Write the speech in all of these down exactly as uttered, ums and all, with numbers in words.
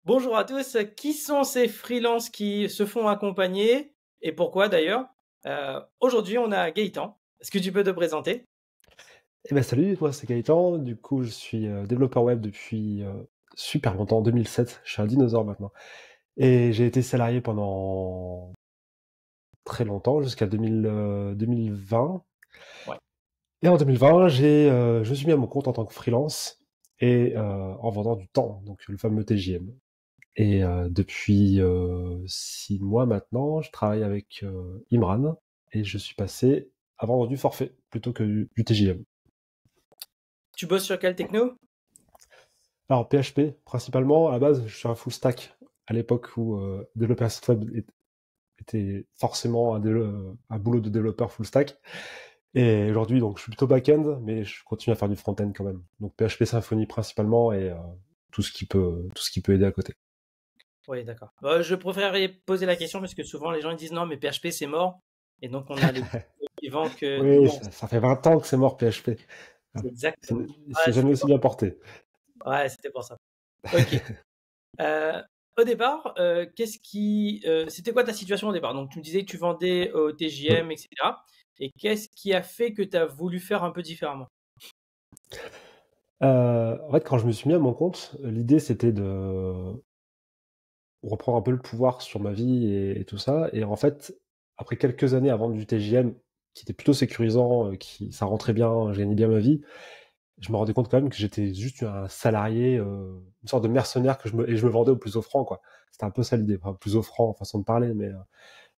Bonjour à tous. Qui sont ces freelances qui se font accompagner et pourquoi d'ailleurs? Euh, Aujourd'hui, on a Gaëtan. Est-ce que tu peux te présenter? Eh ben salut, moi c'est Gaëtan, du coup je suis euh, développeur web depuis euh, super longtemps, deux mille sept, je suis un dinosaure maintenant. Et j'ai été salarié pendant très longtemps, jusqu'à deux mille, euh, deux mille vingt. Ouais. Et en deux mille vingt, j'ai, euh, je me suis mis à mon compte en tant que freelance et euh, en vendant du temps, donc le fameux T J M. Et euh, depuis euh, six mois maintenant, je travaille avec euh, Imran et je suis passé à vendre du forfait plutôt que du, du T J M. Tu bosses sur quelle techno? Alors, P H P, principalement, à la base, je suis un full stack. À l'époque où euh, développeur site web est- était forcément un, délo- un boulot de développeur full stack. Et aujourd'hui, donc, je suis plutôt back-end, mais je continue à faire du front-end quand même. Donc, P H P Symfony principalement et euh, tout ce qui peut, tout ce qui peut aider à côté. Oui, d'accord. Euh, je préférerais poser la question parce que souvent les gens ils disent non, mais P H P c'est mort. Et donc on a les vivants que Oui, non, ça, ça fait vingt ans que c'est mort P H P. Ah, c'est c'est- exactement. Il s'est Ouais, jamais c'était aussi pour... bien porté. ouais, c'était pour ça. Ok. Euh, Au départ, euh, qu'est-ce qui, euh, c'était quoi ta situation au départ? Donc tu me disais que tu vendais au T J M, et cetera. Et qu'est-ce qui a fait que tu as voulu faire un peu différemment? Euh, en fait, quand je me suis mis à mon compte, l'idée c'était de reprendre un peu le pouvoir sur ma vie et, et tout ça. Et en fait, après quelques années à vendre du T J M, qui était plutôt sécurisant, euh, qui ça rentrait bien, je gagnais bien ma vie, je me rendais compte quand même que j'étais juste un salarié, euh, une sorte de mercenaire que je me, et je me vendais au plus offrant, quoi. C'était un peu ça l'idée, enfin, plus offrant, façon de parler, mais euh,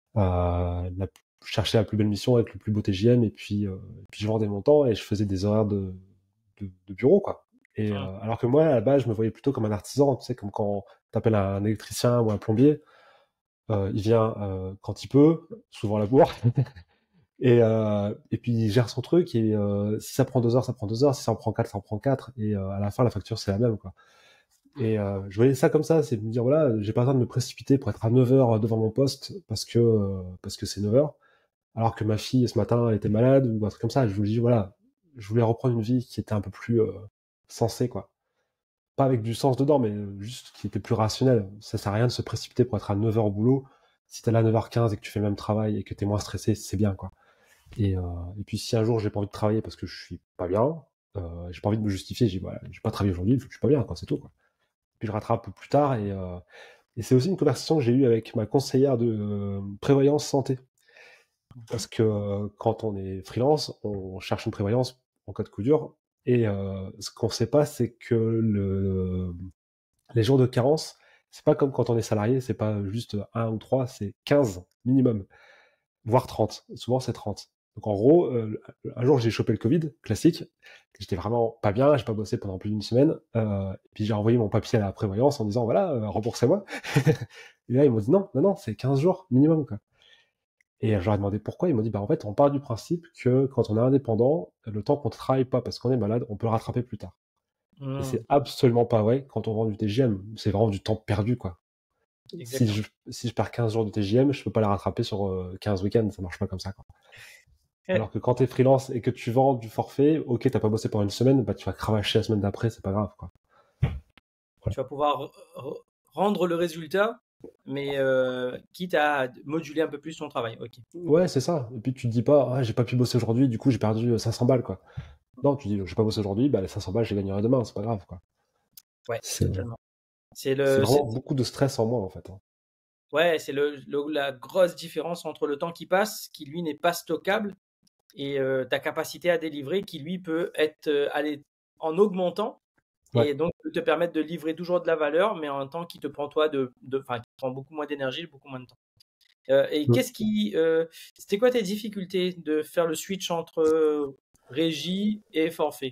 euh, la, je cherchais la plus belle mission avec le plus beau T J M, et puis, euh, et puis je vendais mon temps et je faisais des horaires de, de, de bureau, quoi. Et Hum, euh, alors que moi, à la base, je me voyais plutôt comme un artisan, tu sais, comme quand t'appelles un électricien ou un plombier, euh, il vient euh, quand il peut, souvent la bourre, et, euh, et puis il gère son truc, et euh, si ça prend deux heures, ça prend deux heures, si ça en prend quatre, ça en prend quatre, et euh, à la fin, la facture, c'est la même, quoi. Et euh, je voyais ça comme ça, c'est de me dire, voilà, j'ai pas besoin de me précipiter pour être à neuf heures devant mon poste, parce que euh, parce que c'est neuf heures, alors que ma fille, ce matin, elle était malade, ou un truc comme ça. Je vous dis, voilà, je voulais reprendre une vie qui était un peu plus euh, sensée, quoi. Pas avec du sens dedans, mais euh, juste qui était plus rationnel. Ça sert à rien de se précipiter pour être à neuf heures au boulot. Si t'es là à neuf heures quinze et que tu fais le même travail et que t'es moins stressé, c'est bien, quoi. Et, euh, et puis si un jour j'ai pas envie de travailler parce que je suis pas bien, euh, j'ai pas envie de me justifier, j'ai dit, voilà, j'ai pas travaillé aujourd'hui, je suis pas bien, quoi, c'est tout, quoi. Puis je rattrape un peu plus tard, et, euh, et c'est aussi une conversation que j'ai eue avec ma conseillère de euh, prévoyance santé. Parce que euh, quand on est freelance, on cherche une prévoyance en cas de coup dur. Et euh, ce qu'on sait pas, c'est que le, les jours de carence, c'est pas comme quand on est salarié, c'est pas juste un ou trois, c'est quinze minimum, voire trente. Souvent, c'est trente. Donc en gros, euh, un jour, j'ai chopé le Covid, classique. J'étais vraiment pas bien, j'ai pas bossé pendant plus d'une semaine. Euh, et puis j'ai envoyé mon papier à la prévoyance en disant, voilà, euh, remboursez-moi. Et là, ils m'ont dit, non, non, non, c'est quinze jours minimum, quoi. Et je leur ai demandé pourquoi. Ils m'ont dit, bah en fait, on part du principe que quand on est indépendant, le temps qu'on ne travaille pas parce qu'on est malade, on peut le rattraper plus tard. Et hum, c'est absolument pas vrai quand on vend du T J M. C'est vraiment du temps perdu, quoi. Si exactement. je, si je perds quinze jours de T J M, je peux pas les rattraper sur euh, quinze week-ends. Ça marche pas comme ça, quoi. Alors que quand t'es freelance et que tu vends du forfait, ok, t'as pas bossé pendant une semaine, bah tu vas cravacher la semaine d'après, c'est pas grave, quoi. Tu Voilà. vas pouvoir re- re- rendre le résultat, mais euh, quitte à moduler un peu plus ton travail. Ok. Ouais, c'est ça. Et puis tu te dis pas, ah, j'ai pas pu bosser aujourd'hui, du coup j'ai perdu euh, cinq cents balles, quoi. Non, tu dis, j'ai pas bossé aujourd'hui, bah les cinq cents balles, je les gagnerai demain, c'est pas grave, quoi. Ouais, C'est, totalement. C'est c'est le, c'est, vraiment beaucoup de stress en moins, en fait, hein. ouais, c'est le, le- la grosse différence entre le temps qui passe, qui lui n'est pas stockable, et euh, ta capacité à délivrer, qui lui peut être euh, aller en augmentant, Ouais. et donc peut te permettre de livrer toujours de la valeur, mais en un temps qui te prend toi de, de, enfin, qui te prend beaucoup moins d'énergie, beaucoup moins de temps. Euh, et Mm. qu'est-ce qui, euh, c'était quoi tes difficultés de faire le switch entre euh, régie et forfait?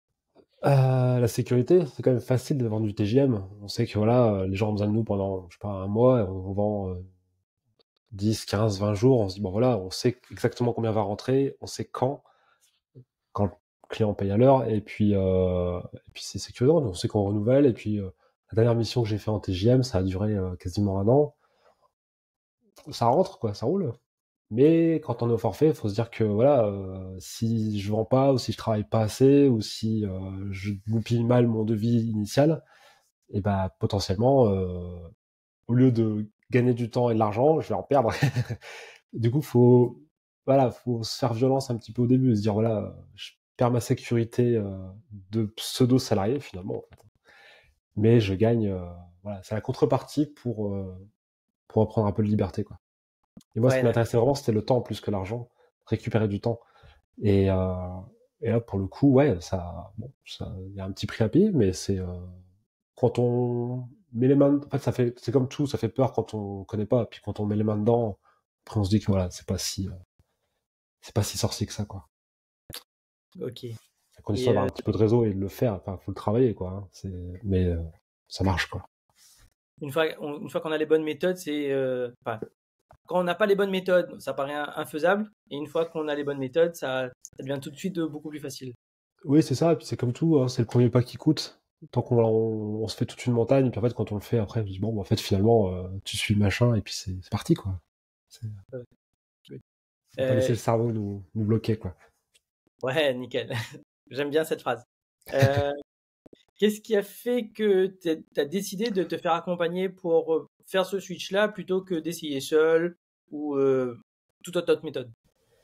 Euh, la sécurité, c'est quand même facile de vendre du T J M. On sait que voilà, euh, les gens ont besoin de nous pendant, je sais pas, un mois, et on vend euh, dix, quinze, vingt jours. On se dit, bon voilà, on sait exactement combien va rentrer, on sait quand, quand le client paye à l'heure, et puis, euh, et puis c'est sécurisant, on sait qu'on renouvelle, et puis euh, la dernière mission que j'ai fait en T J M, ça a duré euh, quasiment un an. Ça rentre, quoi, ça roule. Mais quand on est au forfait, il faut se dire que voilà, euh, si je vends pas, ou si je travaille pas assez, ou si euh, je goupille mal mon devis initial, et bah potentiellement, euh, au lieu de gagner du temps et de l'argent, je vais en perdre. Du coup, faut, voilà, faut se faire violence un petit peu au début, se dire voilà, je perds ma sécurité euh, de pseudo-salarié finalement, en fait. Mais je gagne, euh, voilà, c'est la contrepartie pour, euh, pour reprendre un peu de liberté, quoi. Et moi, ce Ouais, qui d'accord. m'intéressait vraiment, c'était le temps plus que l'argent, récupérer du temps. Et, euh, et là, pour le coup, ouais, ça, bon, ça, il y a un petit prix à payer, mais c'est euh, quand on met les mains, en fait, ça fait, c'est comme tout, ça fait peur quand on connaît pas, puis quand on met les mains dedans, après on se dit que voilà, c'est pas si, euh, c'est pas si sorcier que ça, quoi. Ok. À condition Et d'avoir euh, un petit peu de réseau et de le faire, enfin, faut le travailler, quoi. Hein. C'est, mais euh, ça marche, quoi. une fois, on- une fois qu'on a les bonnes méthodes, c'est, euh, enfin, quand on n'a pas les bonnes méthodes, ça paraît in- infaisable. Et une fois qu'on a les bonnes méthodes, ça, ça devient tout de suite euh, beaucoup plus facile. Oui, c'est ça, et puis c'est comme tout, hein, c'est le premier pas qui coûte. Tant qu'on on, on se fait toute une montagne, puis en fait, quand on le fait, après, on se dit, bon, bah, en fait, finalement, euh, tu suis le machin, et puis c'est c'est parti, quoi. C'est- Euh, oui. Faut pas laisser Euh, le cerveau nous, nous bloquer, quoi. ouais, nickel. J'aime bien cette phrase. Euh, Qu'est-ce qui a fait que tu as décidé de te faire accompagner pour euh, faire ce switch-là plutôt que d'essayer seul ou euh, toute autre autre méthode?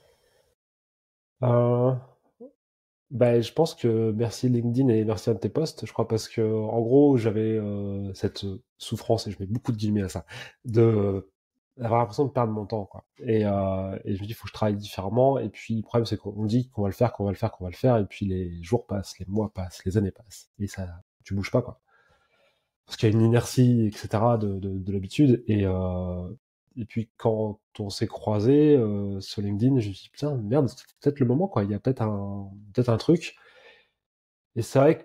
Euh, bah, je pense que merci LinkedIn et merci à tes posts, je crois, parce que, en gros, j'avais euh, cette souffrance, et je mets beaucoup de guillemets à ça, de euh, avoir l'impression de perdre mon temps, quoi. Et, euh, et je me dis, il faut que je travaille différemment. Et puis, le problème, c'est qu'on dit qu'on va le faire, qu'on va le faire, qu'on va le faire, et puis les jours passent, les mois passent, les années passent, et ça, tu bouges pas, quoi. Parce qu'il y a une inertie, et cetera, de, de, de l'habitude. Et, euh, et puis, quand on s'est croisés euh, sur LinkedIn, je me suis dit, putain, merde, c'est peut-être le moment, quoi. Il y a peut-être un, peut-être un truc. Et c'est vrai que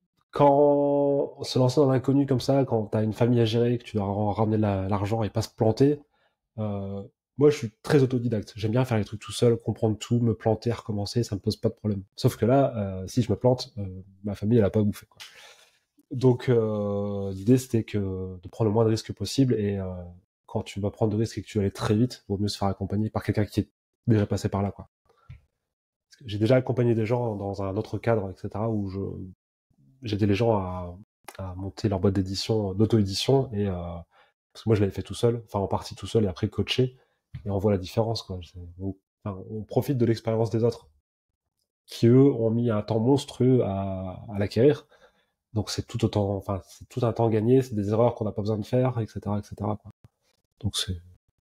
quand se lancer dans l'inconnu comme ça, quand t'as une famille à gérer, que tu dois ramener la- l'argent et pas se planter, euh, moi je suis très autodidacte. J'aime bien faire les trucs tout seul, comprendre tout, me planter, recommencer, ça me pose pas de problème. Sauf que là, euh, si je me plante, euh, ma famille elle a pas bouffé, quoi. Donc euh, l'idée c'était que de prendre le moins de risques possible, et euh, quand tu vas prendre de risques et que tu vas aller très vite, vaut mieux se faire accompagner par quelqu'un qui est déjà passé par là, quoi. Parce que j'ai déjà accompagné des gens dans un autre cadre, et cetera, où je j'aidais les gens à, à monter leur boîte d'édition, d'auto-édition, et euh, parce que moi je l'avais fait tout seul, enfin en partie tout seul, et après coaché, et on voit la différence, quoi. On, enfin, on profite de l'expérience des autres, qui eux ont mis un temps monstrueux à, à l'acquérir. Donc c'est tout autant, enfin c'est tout un temps gagné, c'est des erreurs qu'on n'a pas besoin de faire, et cetera, et cetera, quoi. Donc c'est,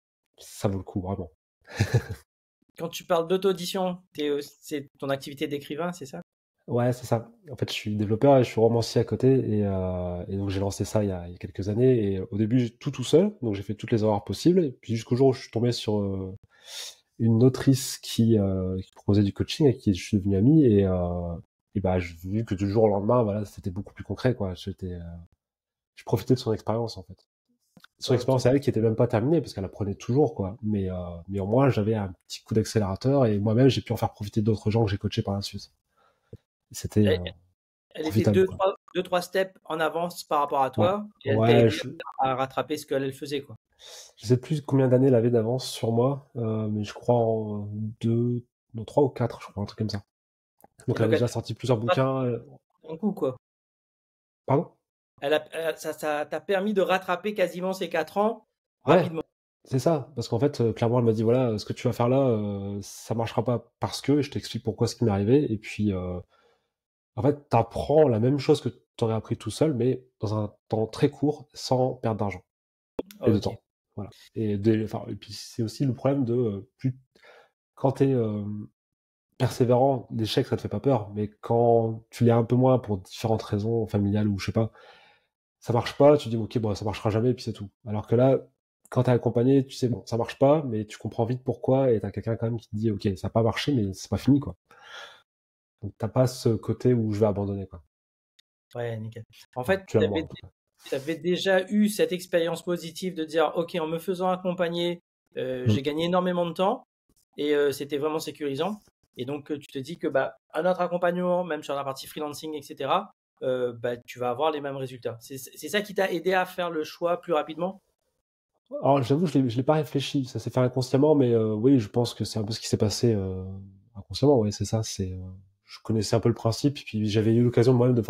ça vaut le coup vraiment. Quand tu parles d'auto-audition, t'es, euh, c'est ton activité d'écrivain, c'est ça? Ouais, c'est ça. En fait, je suis développeur et je suis romancier à côté, et, euh, et donc j'ai lancé ça il y a, il y a quelques années. Et au début, j'ai tout tout seul, donc j'ai fait toutes les erreurs possibles. Et puis jusqu'au jour où je suis tombé sur euh, une autrice qui, euh, qui proposait du coaching et qui je suis devenu ami. Et, euh, et bah, j'ai vu que du jour au lendemain, voilà, c'était beaucoup plus concret, quoi. J'étais, euh, je profitais de son expérience, en fait. Son Ok. expérience à elle qui était même pas terminée parce qu'elle apprenait toujours, quoi. Mais, euh, mais au moins, j'avais un petit coup d'accélérateur, et moi-même, j'ai pu en faire profiter d'autres gens que j'ai coachés par la suite. C'était euh, Elle, elle était profitable, deux, quoi. trois, deux, trois steps en avance par rapport à Ouais, toi et elle t'a ouais, aidé je, à rattraper ce qu'elle elle faisait, quoi. je sais plus combien d'années elle avait d'avance sur moi, euh, mais je crois en deux, non, trois ou quatre, je crois, un truc comme ça. Donc Et elle donc avait elle déjà t'a sorti plusieurs rattrapé bouquins. euh, d'un coup, quoi. Pardon? Elle a, elle a- ça, ça t'a permis de rattraper quasiment ces quatre ans Ouais, rapidement. c'est ça. Parce qu'en fait, euh, clairement, elle m'a dit, voilà, ce que tu vas faire là, euh, ça marchera pas parce que, et je t'explique pourquoi ce qui m'est arrivé. Et puis, euh, en fait, t'apprends la même chose que t'aurais appris tout seul, mais dans un temps très court, sans perdre d'argent et de Ok. temps. Voilà. Et, des, enfin, et puis c'est aussi le problème de euh, plus quand t'es euh, persévérant, l'échec ça te fait pas peur, mais quand tu l'es un peu moins pour différentes raisons familiales ou je sais pas, ça marche pas, tu dis ok bon ça marchera jamais et puis c'est tout. Alors que là, quand t'es accompagné, tu sais bon ça marche pas, mais tu comprends vite pourquoi et t'as quelqu'un quand même qui te dit ok ça a pas marché mais c'est pas fini, quoi. Donc t'as pas ce côté où je vais abandonner, quoi. Ouais, nickel. En Enfin fait, tu as tu moi avais, en tout cas. déjà eu cette expérience positive de dire, OK, en me faisant accompagner, euh, Mm. j'ai gagné énormément de temps et euh, c'était vraiment sécurisant. Et donc, euh, tu te dis que bah, un autre accompagnement, même sur la partie freelancing, et cetera, euh, bah, tu vas avoir les mêmes résultats. C'est c'est ça qui t'a aidé à faire le choix plus rapidement? Alors j'avoue je l'ai je l'ai pas réfléchi, ça s'est fait inconsciemment, mais euh, oui je pense que c'est un peu ce qui s'est passé euh, inconsciemment, ouais c'est ça, c'est euh, je connaissais un peu le principe, puis j'avais eu l'occasion moi-même de former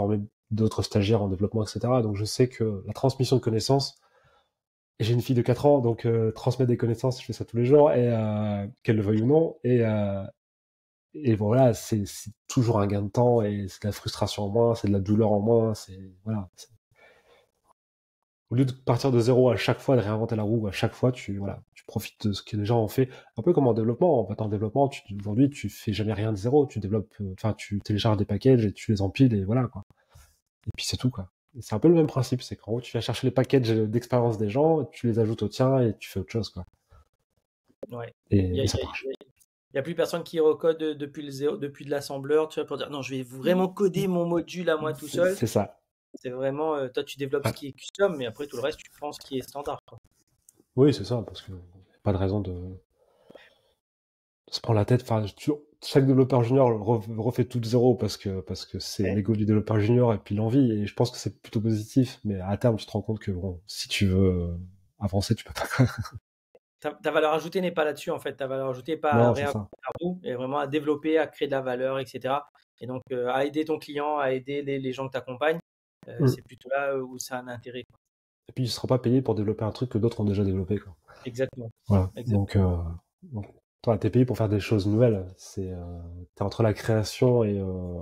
d'autres stagiaires en développement, et cetera. Donc je sais que la transmission de connaissances, et j'ai une fille de quatre ans, donc euh, transmettre des connaissances, je fais ça tous les jours, et euh, qu'elle le veuille ou non. Et, euh, et voilà, c'est c'est toujours un gain de temps, et c'est de la frustration en moins, c'est de la douleur en moins. C'est voilà. c'est- Au lieu de partir de zéro à chaque fois, de réinventer la roue à chaque fois, tu voilà, tu profites de ce que les gens ont fait. Un peu comme en développement. En fait, en développement, tu, aujourd'hui, tu fais jamais rien de zéro. Tu développes, euh, enfin, tu télécharges des packages et tu les empiles et voilà quoi. Et puis c'est tout quoi. Et c'est un peu le même principe, c'est qu'en gros, tu vas chercher les packages d'expérience des gens, tu les ajoutes au tien et tu fais autre chose quoi. Ouais. Il Et, y a, et il ça y a- marche. il y a plus personne qui recode euh, depuis le zéro, depuis de l'assembleur, tu vois, pour dire non, je vais vraiment coder mon module à moi tout C'est seul. c'est ça. C'est vraiment, euh, toi, tu développes ce Ouais. qui est custom, mais après tout le reste, tu prends ce qui est standard, quoi. Oui, c'est ça, parce que y a pas de raison de, de se prendre la tête. Enfin, tu- chaque développeur junior re- refait tout de zéro parce que parce que c'est Ouais. l'ego du développeur junior et puis l'envie. Et je pense que c'est plutôt positif. Mais à terme, tu te rends compte que bon, si tu veux euh, avancer, tu peux pas. Ta, ta valeur ajoutée n'est pas là-dessus, en fait. Ta valeur ajoutée n'est pas à Non, c'est réinventer ça. la roue, et vraiment à développer, à créer de la valeur, et cetera. Et donc, euh, à aider ton client, à aider les, les gens que tu accompagnes, euh, Mm. c'est plutôt là euh, où ça a un intérêt, quoi. Et puis, tu seras pas payé pour développer un truc que d'autres ont déjà développé, quoi. Exactement. Voilà. Donc, Exactement. euh, donc, toi, t'es payé pour faire des choses nouvelles. C'est, euh, t'es entre la création et, euh,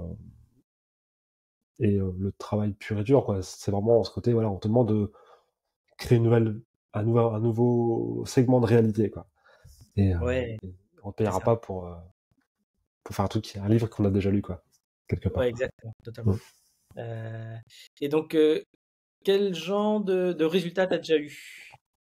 et euh, le travail pur et dur, quoi. C'est vraiment ce côté, voilà, on te demande de créer une nouvelle, un nouveau, un nouveau segment de réalité, quoi. Et, euh, Ouais, et on te c'est payera ça. pas pour, euh, pour faire un truc, un livre qu'on a déjà lu, quoi. Quelque part. Ouais, exactement, Mm. totalement. Euh, et donc, euh, quel genre de, de résultat tu as déjà eu?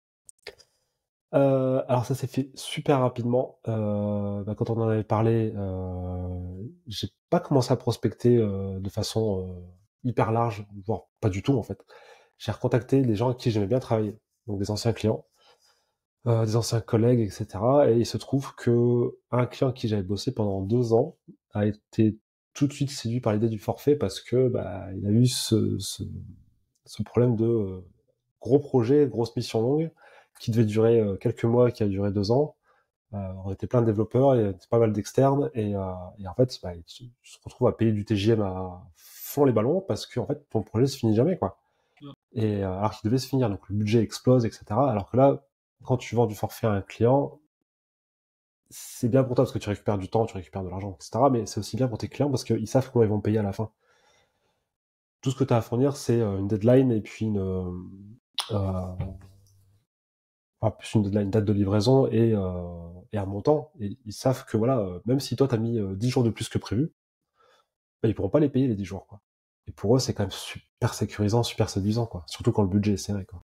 Euh, alors ça s'est fait super rapidement. Euh, bah, quand on en avait parlé, euh, j'ai pas commencé à prospecter euh, de façon euh, hyper large, voire pas du tout en fait. J'ai recontacté des gens avec qui j'aimais bien travailler, donc des anciens clients, euh, des anciens collègues, et cetera. Et il se trouve que un client avec qui j'avais bossé pendant deux ans a été tout de suite séduit par l'idée du forfait parce que bah, il a eu ce, ce, ce problème de euh, gros projet, grosse mission longue qui devait durer euh, quelques mois, qui a duré deux ans. Euh, on était plein de développeurs, il y avait pas mal d'externes, et, euh, et en fait, bah, tu, tu te retrouves à payer du T J M à fond les ballons parce que en fait, ton projet se finit jamais, quoi. Mm. Et euh, alors qu'il devait se finir, donc le budget explose, et cetera. Alors que là, quand tu vends du forfait à un client, c'est bien pour toi parce que tu récupères du temps, tu récupères de l'argent, et cetera. Mais c'est aussi bien pour tes clients parce qu'ils savent comment ils vont payer à la fin. Tout ce que tu as à fournir, c'est euh, une deadline et puis une, euh, euh, enfin, plus une, deadline, une date de livraison et, euh, et un montant. Et ils savent que voilà, euh, même si toi t'as mis euh, dix jours de plus que prévu, bah, ils pourront pas les payer les dix jours, quoi. Et pour eux, c'est quand même super sécurisant, super séduisant, quoi. Surtout quand le budget est serré, quoi.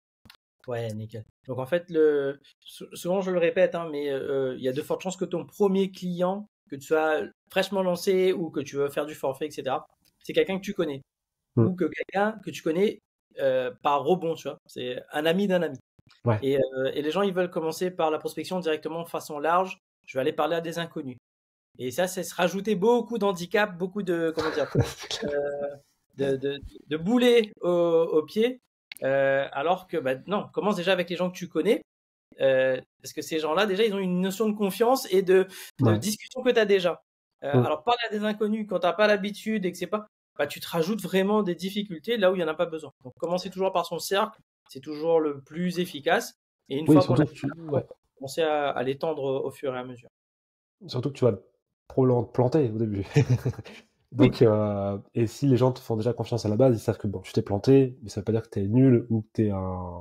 Ouais, nickel. Donc en fait, le, sou- souvent je le répète, hein, mais euh, il y a de fortes chances que ton premier client, que tu sois fraîchement lancé ou que tu veux faire du forfait, et cetera, c'est quelqu'un que tu connais Mm. ou que quelqu'un que tu connais euh, par rebond, tu vois. C'est un ami d'un ami. Ouais. Et, euh, et les gens, ils veulent commencer par la prospection directement de façon large. Je vais aller parler à des inconnus. Et ça, c'est se rajouter beaucoup d'handicap, beaucoup de, comment dire, C'est clair. de, de, de boulet au, au pied. Euh, alors que, bah, non, commence déjà avec les gens que tu connais. Euh, parce que ces gens-là, déjà, ils ont une notion de confiance et de, de Ouais. discussion que tu as déjà. Euh, Mm. alors, parler à des inconnus quand tu n'as pas l'habitude et que c'est pas, bah, tu te rajoutes vraiment des difficultés là où il n'y en a pas besoin. Donc, commencer toujours par son cercle, c'est toujours le plus efficace. Et une Oui, fois qu'on a surtout que tu, ouais. commencé à, à l'étendre au, au fur et à mesure. Surtout que tu vas probablement te planter au début. Oui, Donc, euh, et si les gens te font déjà confiance à la base, ils savent que bon, tu t'es planté, mais ça veut pas dire que t'es nul ou que t'es un,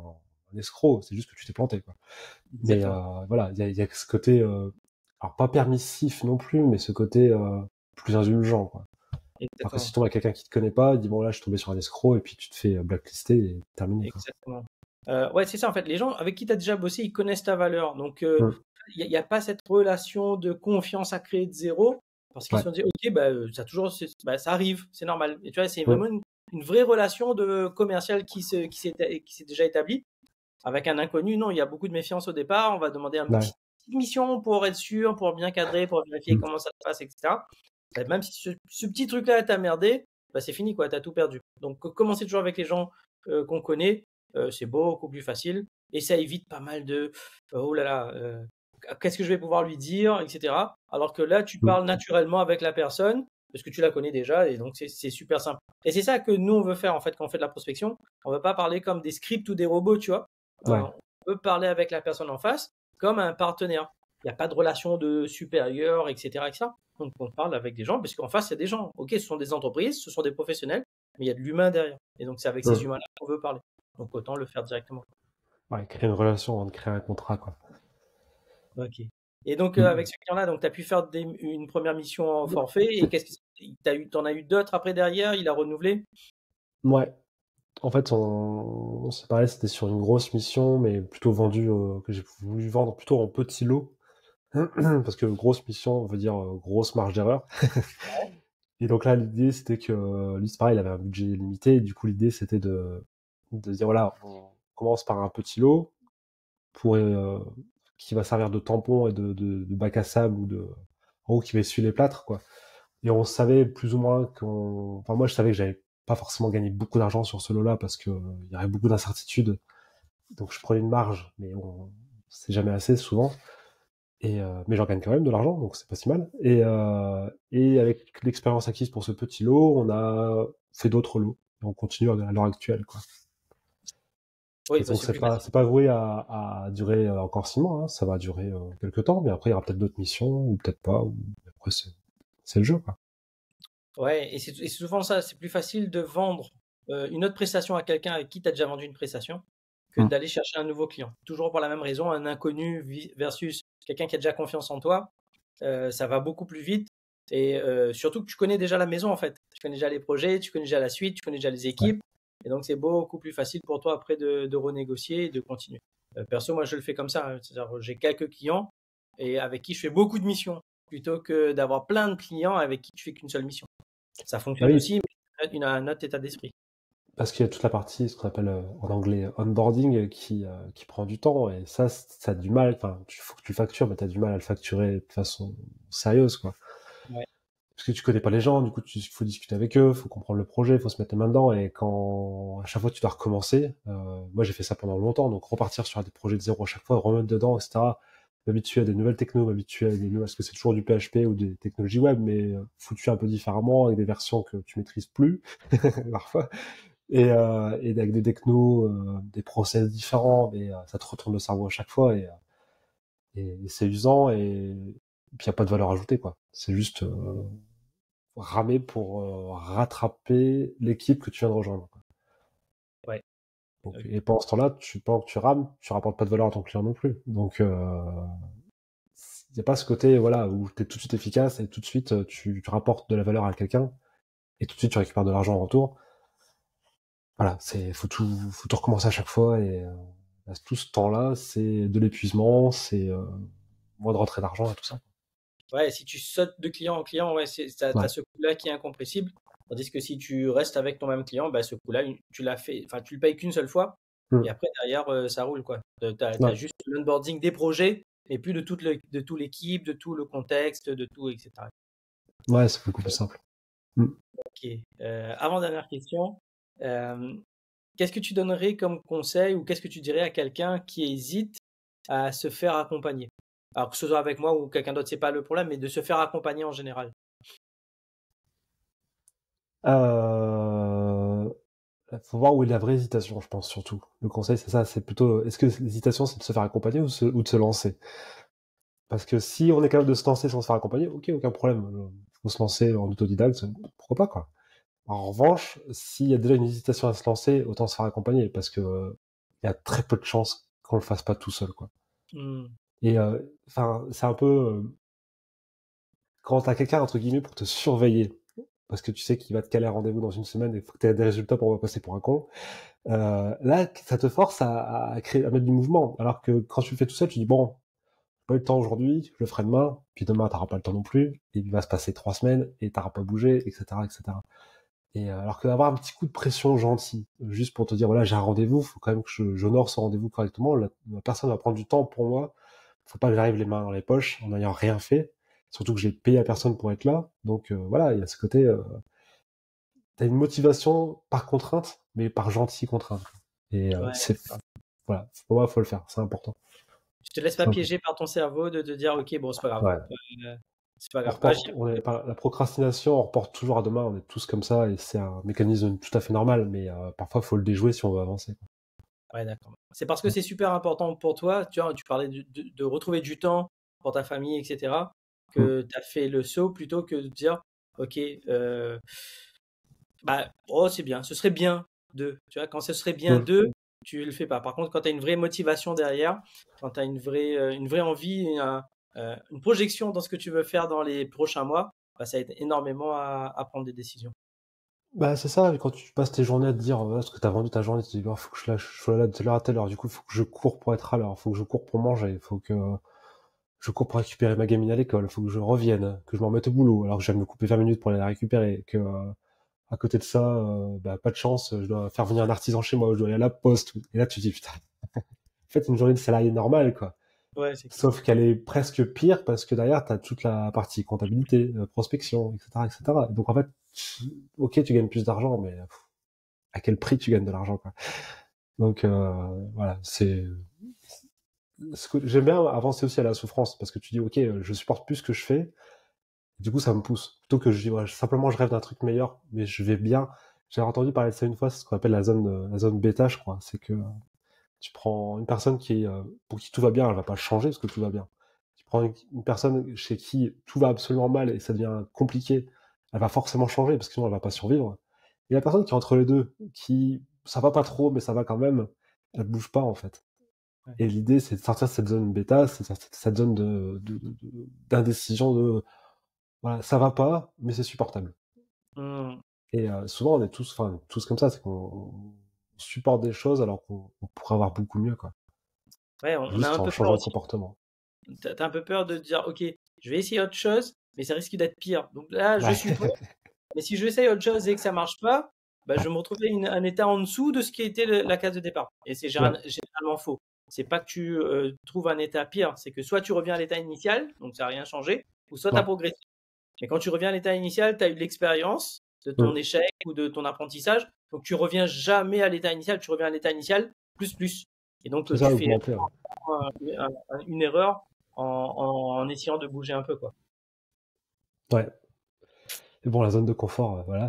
un escroc, c'est juste que tu t'es planté, quoi. Mais exactement. euh, voilà, il y a, il y a ce côté, euh, alors pas permissif non plus, mais ce côté euh, plus indulgent, quoi. Alors que si Exactement. tu tombes à quelqu'un qui te connaît pas, il dit bon là, je suis tombé sur un escroc, et puis tu te fais euh, blacklister et terminé, quoi. Exactement. Euh, ouais, c'est ça en fait. Les gens avec qui tu as déjà bossé, ils connaissent ta valeur. Donc, il Mm. n'y a, y a pas cette relation de confiance à créer de zéro parce qu'ils se Ouais. sont dit, OK, bah, euh, ça, toujours, c'est- bah, ça arrive, c'est normal. Et tu vois, c'est Mm. vraiment une, une vraie relation de commercial qui se, qui s'est, qui s'est déjà établie. Avec un inconnu, non, il y a beaucoup de méfiance au départ. On va demander une Ouais. petite mission pour être sûr, pour bien cadrer, pour vérifier Mm. comment ça se passe, et cetera. Bah, même si ce, ce petit truc-là t'a merdé, bah, c'est fini, quoi, t'as tout perdu. Donc, co- commencer toujours avec les gens euh, qu'on connaît, euh, c'est beaucoup plus facile. Et ça évite pas mal de euh, oh là là, euh, qu'est-ce que je vais pouvoir lui dire, et cetera. Alors que là, tu Mm. parles naturellement avec la personne. parce que tu la connais déjà et donc c'est c'est super simple. Et c'est ça que nous on veut faire en fait quand on fait de la prospection. On veut pas parler comme des scripts ou des robots, tu vois. Euh, Ouais. on peut parler avec la personne en face comme un partenaire. Il n'y a pas de relation de supérieur, et cetera, et cetera. Donc on parle avec des gens parce qu'en face il y a des gens. Ok, ce sont des entreprises, ce sont des professionnels, mais il y a de l'humain derrière. Et donc c'est avec ces Hum. humains-là qu'on veut parler. Donc autant le faire directement. Ouais, créer une relation avant de créer un contrat, quoi. Ok. Et donc, euh, avec Hum. ce client-là, donc tu as pu faire des- une première mission en forfait et qu'est-ce que t'as eu, t'en as eu d'autres après derrière, il a renouvelé? Ouais. En fait, on, on s'est parlé, c'était sur une grosse mission, mais plutôt vendue, euh, que j'ai voulu vendre plutôt en petits lots. Parce que grosse mission veut dire euh, grosse marge d'erreur. Et donc là, l'idée, c'était que euh, lui, c'est pareil, il avait un budget limité. Et du coup, l'idée, c'était de, de dire, voilà, on commence par un petit lot pour, euh, qui va servir de tampon et de, de, de bac à sable ou de, en gros, qui va essuyer les plâtres, quoi. Et on savait plus ou moins qu'on, enfin, moi, je savais que j'avais pas forcément gagné beaucoup d'argent sur ce lot-là parce que euh, il y aurait beaucoup d'incertitudes. Donc, je prenais une marge, mais bon, c'est jamais assez souvent. Et euh, mais j'en gagne quand même de l'argent, donc c'est pas si mal. Et, euh, et avec l'expérience acquise pour ce petit lot, on a fait d'autres lots. Et on continue à l'heure actuelle, quoi. Oui, Et bah, donc c'est c'est plus pas facile. c'est pas voué à, à durer euh, encore six mois, hein. Ça va durer euh, quelques temps, mais après il y aura peut-être d'autres missions ou peut-être pas. Ou après c'est c'est le jeu, quoi. Ouais, et c'est et c'est souvent ça, c'est plus facile de vendre euh, une autre prestation à quelqu'un avec qui tu as déjà vendu une prestation que Mm. d'aller chercher un nouveau client. Toujours pour la même raison, un inconnu vi- versus quelqu'un qui a déjà confiance en toi, euh, ça va beaucoup plus vite. Et euh, surtout que tu connais déjà la maison en fait. Tu connais déjà les projets, tu connais déjà la suite, tu connais déjà les Ouais. équipes. Et donc c'est beaucoup plus facile pour toi après de, de renégocier et de continuer. Euh, perso, moi je le fais comme ça, hein. C'est-à-dire j'ai quelques clients et avec qui je fais beaucoup de missions plutôt que d'avoir plein de clients avec qui tu fais qu'une seule mission. Ça Ah fonctionne oui, aussi, mais une, un autre état d'esprit. parce qu'il y a toute la partie, ce qu'on appelle euh, en anglais onboarding, euh, qui euh, qui prend du temps et ça, c- ça a du mal. Enfin, il faut que tu le factures, mais t'as du mal à le facturer de façon sérieuse, quoi. Ouais. Parce que tu connais pas les gens, du coup, il faut discuter avec eux, faut comprendre le projet, faut se mettre les mains dedans, et quand, à chaque fois, tu dois recommencer, euh, moi, j'ai fait ça pendant longtemps, donc repartir sur des projets de zéro à chaque fois, remettre dedans, et cetera. M'habituer à des nouvelles technos, m'habituer à des nouvelles, parce que c'est toujours du P H P ou des technologies web, mais euh, foutu un peu différemment, avec des versions que tu maîtrises plus, parfois, et, euh, et avec des technos, euh, des process différents, mais euh, ça te retourne le cerveau à chaque fois, et, euh, et, et c'est usant, et, et puis il n'y a pas de valeur ajoutée, quoi. C'est juste, euh, ramer pour euh, rattraper l'équipe que tu viens de rejoindre, quoi. Ouais. Donc, Ok. et pendant ce temps-là, tu, pendant que tu rames, tu rapportes pas de valeur à ton client non plus. Donc, il euh, n'y a pas ce côté, voilà, où tu es tout de suite efficace et tout de suite euh, tu, tu rapportes de la valeur à quelqu'un et tout de suite tu récupères de l'argent en retour. Voilà, c'est faut tout, faut tout recommencer à chaque fois et euh, tout ce temps-là, c'est de l'épuisement, c'est euh, moins de rentrée d'argent et tout ça. Ouais, si tu sautes de client en client, ouais, c'est, t'as, t'as Ouais, ce coût-là qui est incompressible. Tandis que si tu restes avec ton même client, bah, ce coût-là, une- tu l'as fait, enfin, tu le payes qu'une seule fois. Et mm. après, derrière, euh, ça roule, quoi. T'as, t'as- t'as Ouais, juste l'onboarding des projets et plus de toute le, de tout l'équipe, de tout le contexte, de tout, et cetera. ouais, c'est beaucoup plus simple. Mm. Ok. Euh, avant-dernière question. Euh, qu'est-ce que tu donnerais comme conseil ou qu'est-ce que tu dirais à quelqu'un qui hésite à se faire accompagner? Alors que ce soit avec moi ou quelqu'un d'autre, c'est pas le problème, mais de se faire accompagner en général. Euh, faut voir où est la vraie hésitation, je pense, surtout. Le conseil, c'est ça, c'est plutôt, est-ce que l'hésitation, c'est de se faire accompagner ou, se- ou de se lancer? Parce que si on est capable de se lancer sans se faire accompagner, ok, aucun problème. Il faut se lancer en autodidacte, pourquoi pas, quoi. En revanche, s'il y a déjà une hésitation à se lancer, autant se faire accompagner, parce que euh, il y a très peu de chances qu'on le fasse pas tout seul, quoi. Hmm. Et euh, enfin, c'est un peu euh, quand t'as quelqu'un entre guillemets pour te surveiller, parce que tu sais qu'il va te caler un rendez-vous dans une semaine et il faut que tu aies des résultats pour pas passer pour un con. Euh, là, ça te force à, à créer, à mettre du mouvement. Alors que quand tu le fais tout seul, tu dis bon, j'ai pas eu le temps aujourd'hui, je le ferai demain, puis demain t'auras pas le temps non plus, et il va se passer trois semaines et t'auras pas bougé, et cetera, et cetera. Et euh, alors qu'avoir un petit coup de pression gentil, juste pour te dire voilà j'ai un rendez-vous, faut quand même que je, j'honore ce rendez-vous correctement. La, la personne va prendre du temps pour moi. Faut pas que j'arrive les mains dans les poches en n'ayant rien fait. Surtout que j'ai payé la personne pour être là. Donc euh, voilà, il y a ce côté. Euh, t'as une motivation par contrainte, mais par gentille contrainte. Et euh, Ouais, c'est d'accord. voilà, pour moi faut le faire, c'est important. Tu te laisses pas C'est important. piéger par ton cerveau de te dire, ok, bon, c'est pas grave. Ouais. Euh, C'est pas On grave. Ah, reporte, j'y- on est pas, la procrastination, on reporte toujours à demain, on est tous comme ça, et c'est un mécanisme tout à fait normal, mais euh, parfois, il faut le déjouer si on veut avancer. Quoi. Ouais, d'accord. C'est parce que c'est super important pour toi, tu vois, tu parlais de, de- de retrouver du temps pour ta famille, et cetera, Mm. que tu as fait le saut plutôt que de dire, OK, euh, bah, oh, c'est bien, ce serait bien de, tu vois, quand ce serait bien Mm. de, tu le fais pas. Par contre, quand tu as une vraie motivation derrière, quand tu as une vraie, euh, une vraie envie, un- euh, une projection dans ce que tu veux faire dans les prochains mois, bah, ça aide énormément à, à prendre des décisions. Bah, c'est ça, quand tu passes tes journées à te dire, voilà, ce que t'as vendu ta journée, tu te dis, oh, faut que je, lâche, je sois là de telle heure à telle heure, du coup, faut que je cours pour être à l'heure, faut que je cours pour manger, faut que je cours pour récupérer ma gamine à l'école, faut que je revienne, que je me remette au boulot, alors que je viens de me couper vingt minutes pour aller la récupérer, que, euh, à côté de ça, euh, bah, pas de chance, je dois faire venir un artisan chez moi, je dois aller à la poste, et là, tu te dis, putain, en fait, une journée de salarié normale, quoi. Ouais, c'est clair. Sauf qu'elle est presque pire parce que derrière, t'as toute la partie comptabilité, euh, prospection, et cetera, et cetera. Donc, en fait, tu- ok, tu gagnes plus d'argent, mais pff, à quel prix tu gagnes de l'argent, quoi. Donc, euh, voilà, c'est, ce que j'aime bien avancer aussi à la souffrance parce que tu dis, ok, euh, je supporte plus ce que je fais. Du coup, ça me pousse. Plutôt que je dis, ouais, simplement, je rêve d'un truc meilleur, mais je vais bien. J'ai entendu parler de ça une fois, c'est ce qu'on appelle la zone, euh, la zone bêta, je crois. C'est que euh, tu prends une personne qui, euh, pour qui tout va bien, elle va pas changer parce que tout va bien. Tu prends une, une personne chez qui tout va absolument mal et ça devient compliqué, elle va forcément changer parce que sinon elle va pas survivre. Et la personne qui est entre les deux, qui, ça va pas trop, mais ça va quand même, elle bouge pas, en fait. Ouais. Et l'idée, c'est de sortir de cette zone bêta, c'est de sortir de cette zone de, de, de- de- d'indécision de, voilà, ça va pas, mais c'est supportable. Hmm. Et euh, souvent, on est tous, enfin, tous comme ça, c'est qu'on on supporte des choses alors qu'on on pourrait avoir beaucoup mieux, quoi. Ouais, on, on a Juste un en peu peur changeant de aussi. comportement. T'as t'as un peu peur de te dire, OK, je vais essayer autre chose, mais ça risque d'être pire. Donc là, je Ouais, suis prêt. Mais si je essaye autre chose et que ça marche pas, bah, je vais me retrouver une- un état en dessous de ce qui était le- la case de départ. Et c'est ouais, général- généralement faux. C'est pas que tu euh, trouves un état pire, c'est que soit tu reviens à l'état initial, donc ça n'a rien changé, ou soit tu as ouais. progressé. Mais quand tu reviens à l'état initial, tu as eu de l'expérience de ton Mm. échec ou de ton apprentissage, donc tu reviens jamais à l'état initial, tu reviens à l'état initial plus plus. Et donc C'est euh, ça, tu fais augmenter. Ouais. un- un- une erreur en, en- en essayant de bouger un peu, quoi. Ouais. Et bon, la zone de confort, euh, voilà.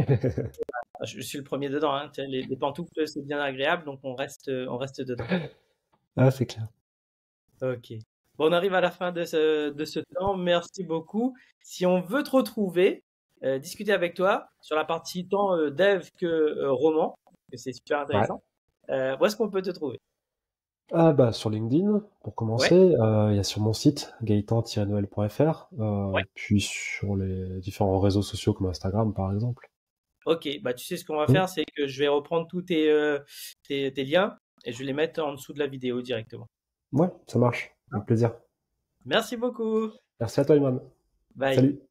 Ah, Je suis le premier dedans, hein. Tu sais, Les, les pantoufles, c'est bien agréable, donc on reste, on reste dedans. Ah, c'est clair. Ok. Bon, on arrive à la fin de ce, de ce temps. Merci beaucoup. Si on veut te retrouver, euh, discuter avec toi sur la partie tant euh, dev que euh, roman, que c'est super Ouais. intéressant, euh, où est-ce qu'on peut te trouver? Ah bah sur LinkedIn, pour Ouais, commencer, euh, il y a sur mon site gaëtan tiret noël point f r, ouais. euh, puis sur les différents réseaux sociaux comme Instagram par exemple. Ok, bah tu sais ce qu'on va Mm. faire, c'est que je vais reprendre tous tes, euh, tes, tes liens et je vais les mettre en dessous de la vidéo directement. Ouais, ça marche, avec plaisir. Merci beaucoup. Merci à toi, Iman. Bye. Salut.